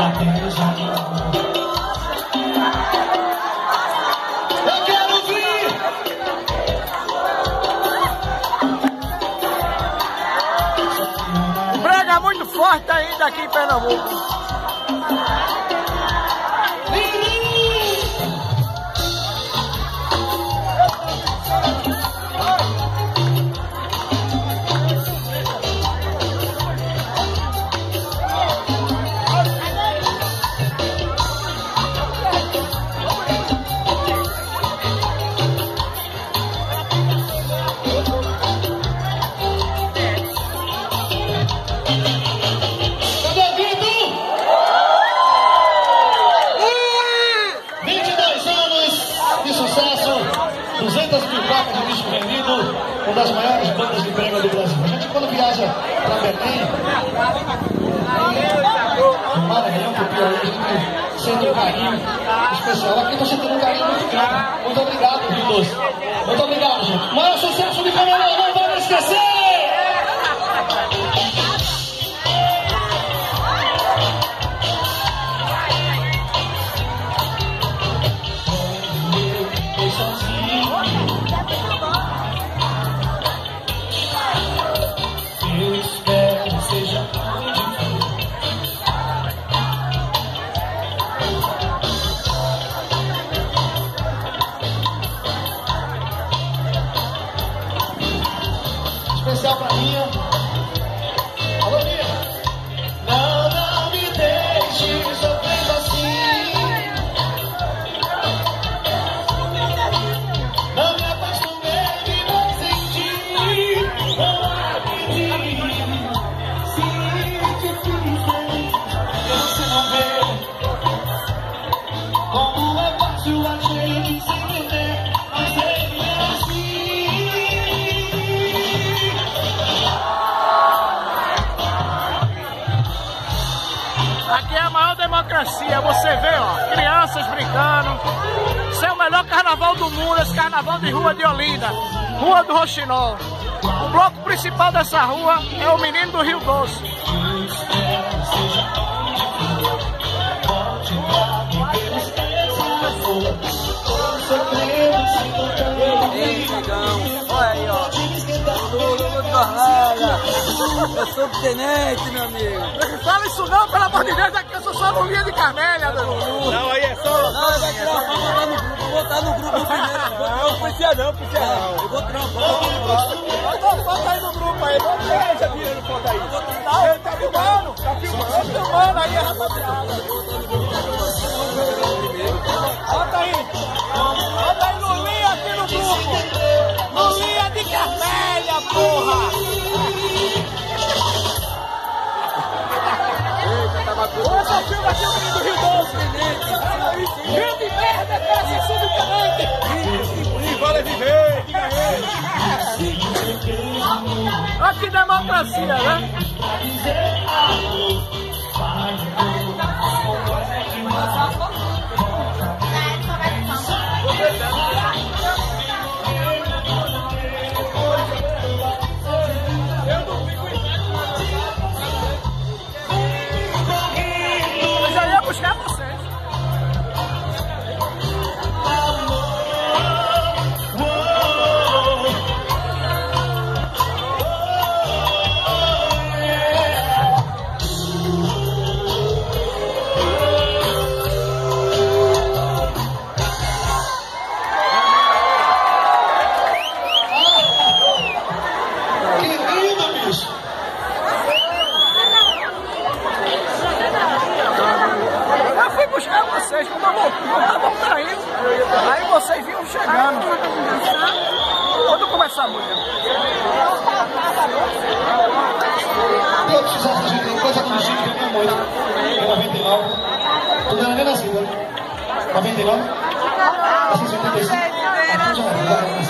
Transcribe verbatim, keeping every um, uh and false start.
Eu quero ouvir. Brega muito forte ainda aqui em Pernambuco. duzentas mil placas de disco vendido, uma das maiores bandas de brega do Brasil. A gente, quando viaja para Belém, no Maranhão, para o Piauí, a gente sente um carinho especial. Aqui estou sentindo um carinho muito grande. Muito obrigado, Rio Doce. Muito obrigado, gente. O maior sucesso de Camelô, não vamos esquecer! Especial pra Minha. Alô, Minha. Não, não me deixe sofrendo assim. Não me acostumei de não sentir. Não acredito. Se te fiz bem, você não vê como é fácil a gente se entender. Mas ele é assim. Aqui é a maior democracia, você vê, ó, crianças brincando. Esse é o melhor carnaval do mundo, esse carnaval de rua de Olinda, Rua do Roxinol. O bloco principal dessa rua é o Menino do Rio Doce. Ei, negão, olha aí, ó. Eu sou tenente, meu amigo. Não fala isso não, pelo amor de Deus, aqui eu sou só no Linha de Carmélia, meu irmão. Não, aí é só... Não, vai tirar uma foto lá no grupo, vou botar no grupo primeiro. Não, precisa não, precisa não. Eu vou tirar uma foto. Vai dar foto aí no grupo aí, não tem essa tirando foto aí. Não, ele tá filmando, tá filmando, tá filmando aí, rapaziada. Bota aí, bota aí no Linha aqui no grupo. No Linha de Carmélia, porra. Hoje eu filmo aqui o Menino do Rio Doce. Rio de merda, cara, você sou do tenente. E vale viver, diga aí. Aqui democracia, né? Eu já ia buscar vocês. Vocês, como eu tava saindo, aí vocês vinham chegando. Quando começar a música? Eu precisava de tem coisa do Chico que tem muito. Em noventa e nove. Tu não era nem nascido, né? noventa e nove? Assim, setenta e cinco.